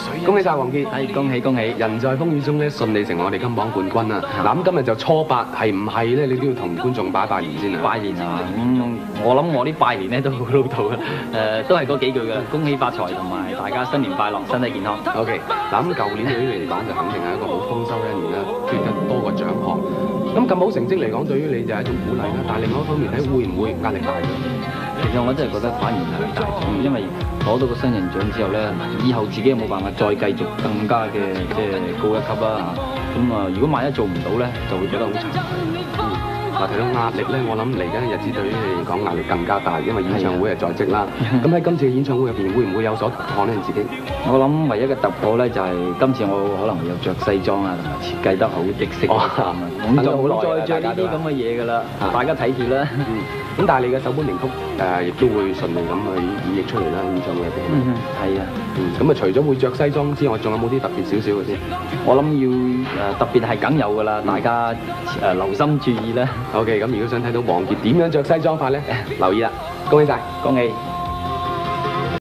恭喜晒黃傑， 係恭喜恭喜！ 人在風雨中咧順利成為我哋金榜冠軍啊！嗱咁今日就初八，係唔係咧？你都要同觀眾拜年先啊！ 拜年啊！我諗我啲拜年咧都好老土嘅，都係嗰幾句嘅，恭喜發財同埋大家新年快樂，身體健康。 OK， 嗱咁舊年對於你嚟講就肯定係一個好豐收嘅一年啦，奪得多個獎項。咁好成績嚟講，對於你就係一種鼓勵啦。但係另外一方面睇，會唔會壓力大咗？ 其實我真係覺得反而壓力大咗，因為攞到個新人獎之後咧，以後自己冇辦法再繼續更加嘅高一級啦。咁如果萬一做唔到咧，就會覺得好慚愧。 嗱，提到壓力咧，我諗嚟緊嘅日子對於你嚟講壓力更加大，因為演唱會係在即啦。咁喺今次嘅演唱會入邊，會唔會有所突破咧？你自己？ 我諗唯一嘅突破咧，就係今次我可能會有着西裝啊，同埋設計得好的式咁啊，就唔好再着呢啲咁嘅嘢㗎啦。大家睇住啦。 咁但係你嘅首本名曲亦都會順利咁去演繹出嚟啦，演唱會入邊。 係啊。 咁除咗會着西裝之外，仲有冇啲特別少少嘅先？ 我諗要特別係梗有㗎啦，大家留心注意啦。 OK， 咁如果想睇到黃傑點樣着西裝法咧，留意啦，恭喜晒， 恭喜！